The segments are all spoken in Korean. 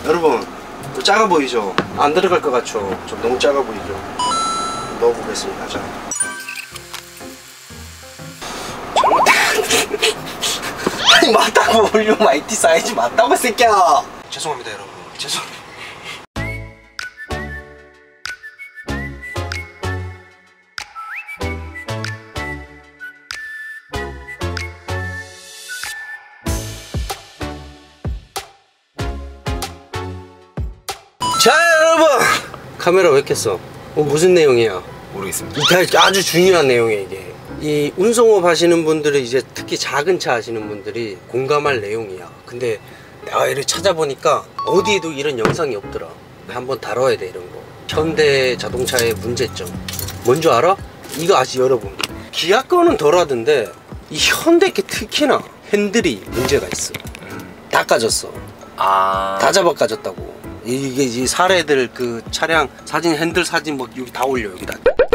여러분, 작아 보이죠? 안 들어갈 것 같죠? 좀 너무 작아 보이죠? 넣어보겠습니다. 자, 아니 맞다고. 볼륨 IT 사이즈 맞다고 이 새끼야. 죄송합니다 여러분. 죄송합니다. 자 여러분, 카메라 왜 켰어? 무슨 내용이야? 모르겠습니다. 이게 아주 중요한 내용이에요. 이게 이 운송업 하시는 분들이, 이제 특히 작은 차 하시는 분들이 공감할 내용이야. 근데 내가 이를 찾아보니까 어디에도 이런 영상이 없더라. 한번 다뤄야 돼 이런 거. 현대 자동차의 문제점 뭔지 알아? 이거 아시 여러분? 기아 거는 덜하던데 이 현대 게 특히나 핸들이 문제가 있어. 다 까졌어. 다 잡아 까졌다고. 이게 이 사례들, 그 차량 사진, 핸들 사진 뭐 여기 다 올려. 여기다.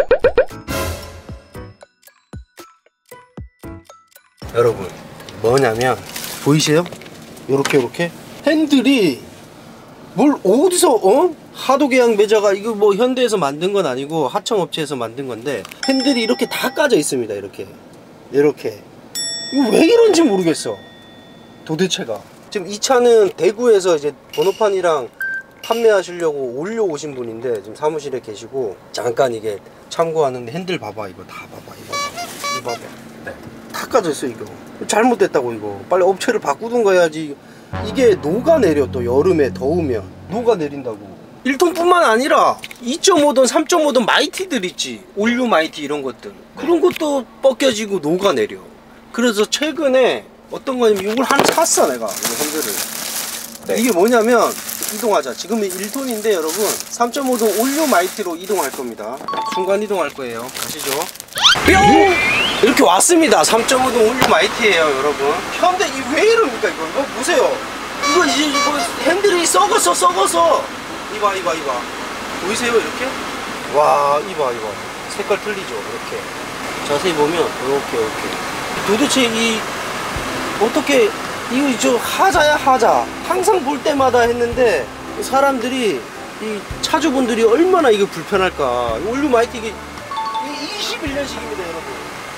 여러분 뭐냐면 보이세요? 요렇게 핸들이 뭘 어디서 하도 계양 매자가, 이거 뭐 현대에서 만든 건 아니고 하청업체에서 만든 건데 핸들이 이렇게 다 까져 있습니다. 이렇게 이거 왜 이런지 모르겠어 도대체가. 지금 이 차는 대구에서 이제 번호판이랑 판매하시려고 올려오신 분인데 지금 사무실에 계시고, 잠깐 이게 참고하는데 핸들 봐봐. 이거 다 봐봐. 이거 봐봐. 네. 다 까졌어. 이거 잘못됐다고. 이거 빨리 업체를 바꾸든가 해야지. 이게 녹아내려. 또 여름에 더우면 녹아내린다고. 1톤 뿐만 아니라 2.5톤 3.5톤 마이티들 있지, 올류 마이티 이런 것들, 그런 것도 벗겨지고 녹아내려. 그래서 최근에 어떤 거냐면 이걸 하나 샀어 내가. 이 핸들을. 네. 이게 뭐냐면, 이동하자. 지금은 1톤인데 여러분 3.5톤 올류 마이티로 이동할 겁니다. 순간 이동할 거예요. 가시죠. 뿅! 이렇게 왔습니다. 3.5톤 올류 마이티예요 여러분. 현대 이 왜 이럽니까 이거 보세요. 이거 이제 이거 핸들이 썩었어. 이봐. 보이세요 이렇게? 와, 이봐. 색깔 틀리죠. 이렇게 자세히 보면 이렇게. 도대체 이 어떻게, 이거 저 하자야 하자. 항상 볼 때마다 했는데 사람들이, 이 차주분들이 얼마나 이거 불편할까. 올류 마이티 이게 21년식입니다 여러분.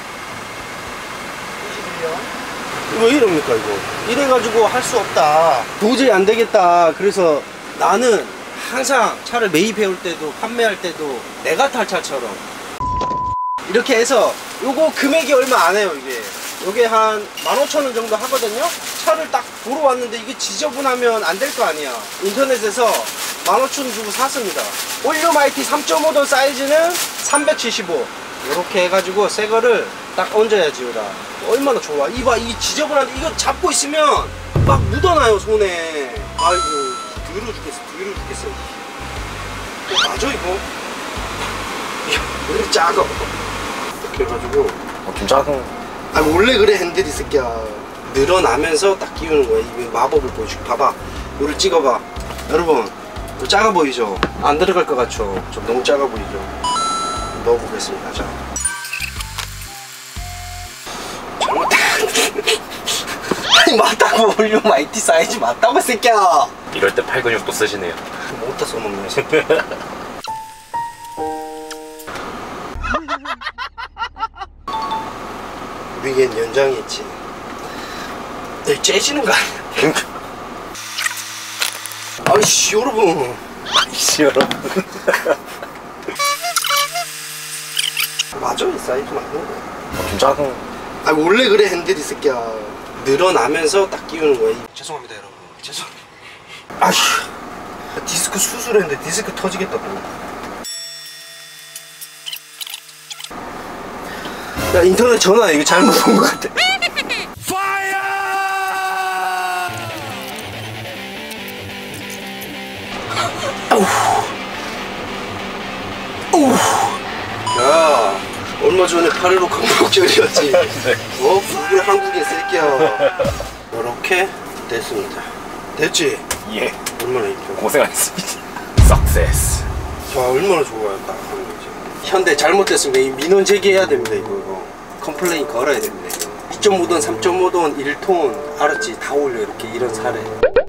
21년. 왜 이럽니까 이거? 이래가지고 할 수 없다. 도저히 안 되겠다. 그래서 나는 항상 차를 매입해올 때도 판매할 때도 내가 탈 차처럼 이렇게 해서, 요거 금액이 얼마 안 해요. 요게 한 15,000원 정도 하거든요. 차를 딱 보러 왔는데 이게 지저분하면 안 될 거 아니야. 인터넷에서 15,000원 주고 샀습니다. 올류 마이티 3.5톤 사이즈는 375. 이렇게 해가지고 새 거를 딱 얹어야지. 여기다. 얼마나 좋아. 이봐, 이 지저분한데 이거 잡고 있으면 막 묻어나요 손에. 아이고 더러워 죽겠어. 맞아 이거? 왜 이렇게 작아? 이렇게 해가지고 좀 작은. 아 원래 그래 핸들이 새끼야. 늘어나면서 딱 끼우는 거야. 이 마법을 보여줄게. 봐봐. 이거를 찍어봐. 여러분 작아 보이죠? 안 들어갈 것 같죠? 좀 너무 작아 보이죠? 넣어보겠습니다. 자, 아니 맞다고. 볼륨 IT 사이즈 맞다고 이 새끼야. 이럴 때 팔 근육도 쓰시네요. 못다 써먹네. 우리겐 연장이 있지. 내 째지는 거 아니야? 아이씨 여러분. 맞아, 이 사이즈 맞는 거야. 좀 작은. 아 원래 그래 핸들이 새끼야. 늘어나면서 딱 끼우는 거야. 죄송합니다 여러분. 죄송합니다. 아휴, 디스크 수술했는데 디스크 터지겠다 또. 야 인터넷 전화해. 이거 잘못 본 것 같아. 야 얼마 전에 8.15 광복절이었지. 누구를 한국에 새끼야. 이렇게 됐습니다. 됐지? 예. 얼마나 이뻐. 고생하셨습니다. 석세스. 자 얼마나 좋아요. 딱 하는 거지. 현대 잘못됐습니다. 이 민원 제기해야 됩니다. 이거 컴플레인 걸어야 됩니다. 2.5톤 3.5톤 1톤 알았지? 다 올려. 이렇게 이런 사례.